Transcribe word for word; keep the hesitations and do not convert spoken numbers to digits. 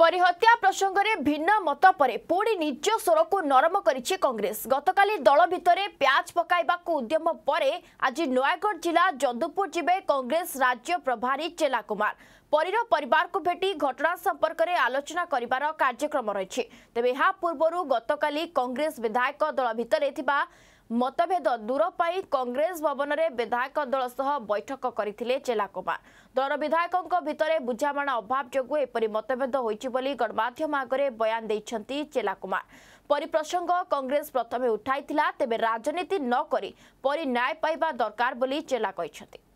परिहत्या प्रसंग में भिन्न मत पर पुणी निज स्वर को नरम करिछि कांग्रेस। गतकाली दल भितर प्याज पकाइबा उद्यम पर आज नयागढ़ जिला जदुपुर जिबे कांग्रेस राज्य प्रभारी चेला कुमार। परीर परिवार को भेटी घटना संपर्क में आलोचना करिबार कार्यक्रम रही। तेबे या पूर्व गतकाली कांग्रेस विधायक दल भितर थिबा मतभेद दूर पाई कांग्रेस भवन में विधायक दल सह बैठक करथिले चेला कुमार। दल विधायकों भितर बुझामणा अभाव जोगु एपरि मतभेद होइछि बोली गणमाध्यम आगे बयान देइछंती चेला कुमार। परि प्रसंग कांग्रेस प्रथमे उठाइथिला, तेबे राजनीति न करी परि न्याय पाइबा दरकार बोली चेला कहिछंती।